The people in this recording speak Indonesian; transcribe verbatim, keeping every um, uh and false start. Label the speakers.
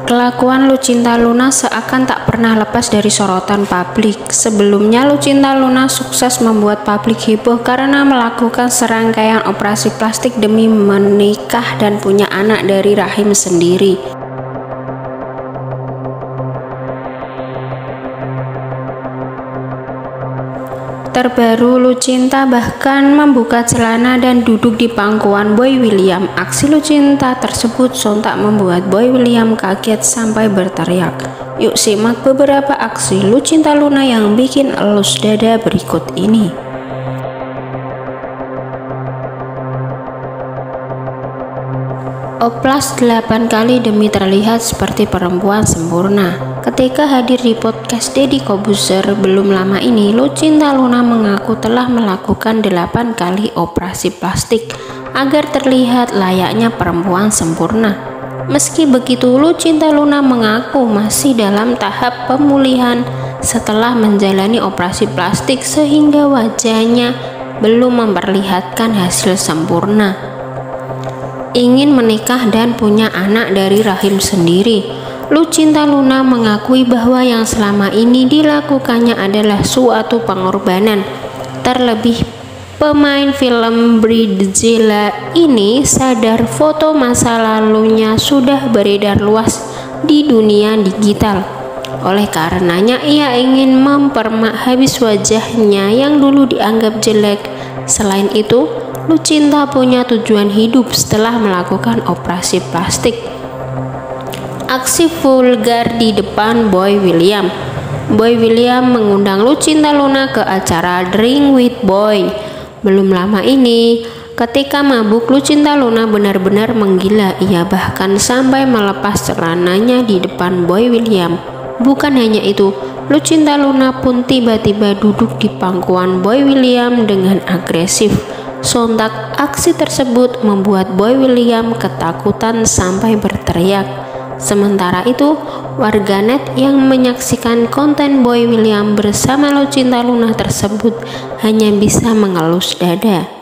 Speaker 1: Kelakuan Lucinta Luna seakan tak pernah lepas dari sorotan publik. Sebelumnya, Lucinta Luna sukses membuat publik heboh karena melakukan serangkaian operasi plastik demi menikah dan punya anak dari rahim sendiri. Terbaru, Lucinta bahkan membuka celana dan duduk di pangkuan Boy William. Aksi Lucinta tersebut sontak membuat Boy William kaget sampai berteriak. Yuk simak beberapa aksi Lucinta Luna yang bikin elus dada berikut ini. Oplas delapan kali demi terlihat seperti perempuan sempurna. Ketika hadir di podcast Deddy Corbuzier belum lama ini, Lucinta Luna mengaku telah melakukan delapan kali operasi plastik agar terlihat layaknya perempuan sempurna. Meski begitu, Lucinta Luna mengaku masih dalam tahap pemulihan setelah menjalani operasi plastik sehingga wajahnya belum memperlihatkan hasil sempurna. Ingin menikah dan punya anak dari rahim sendiri, Lucinta Luna mengakui bahwa yang selama ini dilakukannya adalah suatu pengorbanan. Terlebih, pemain film Bridezilla ini sadar foto masa lalunya sudah beredar luas di dunia digital. Oleh karenanya, ia ingin mempermak habis wajahnya yang dulu dianggap jelek. Selain itu, Lucinta punya tujuan hidup setelah melakukan operasi plastik. Aksi vulgar di depan Boy William. Boy William mengundang Lucinta Luna ke acara Drink with Boy. Belum lama ini, ketika mabuk, Lucinta Luna benar-benar menggila. Ia bahkan sampai melepas celananya di depan Boy William. Bukan hanya itu, Lucinta Luna pun tiba-tiba duduk di pangkuan Boy William dengan agresif. Sontak aksi tersebut membuat Boy William ketakutan sampai berteriak. Sementara itu, warganet yang menyaksikan konten Boy William bersama Lucinta Luna tersebut hanya bisa mengelus dada.